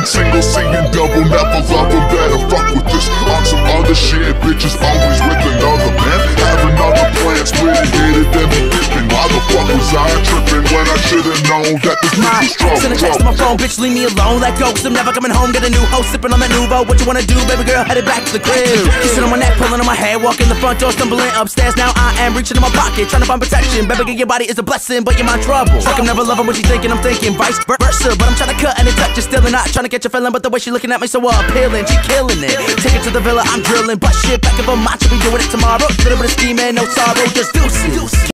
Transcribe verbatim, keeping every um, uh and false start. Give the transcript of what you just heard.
single, seeing double, never love them, better fuck with this. On some other shit, bitches always with another man. Having other plans, really hated them be dipping. Why the fuck was I tripping when I should've known that this bitch was trouble? Send a text to my phone, bitch, leave me alone. Let go, cause I'm never coming home. Got a new hoe, sipping on that Nuvo. What you wanna do, baby girl? Headed back to the crib. Kissing on my neck, pulling on my hair, walking the front door, stumbling upstairs. Now I am reaching in my pocket, trying to find protection. Baby girl, your body is a blessing, but you're my trouble. Fuck, I'm never loving what you thinking, I'm thinking vice versa. But I'm trying to cut and it touch, you're still not trying to get your feeling. But the way she looking at me so appealing, she killing it. Take it to the villa, I'm drilling. But shit, back if I'm macho, we doing it tomorrow. Little bit of scheming, no sorrow, just deuces.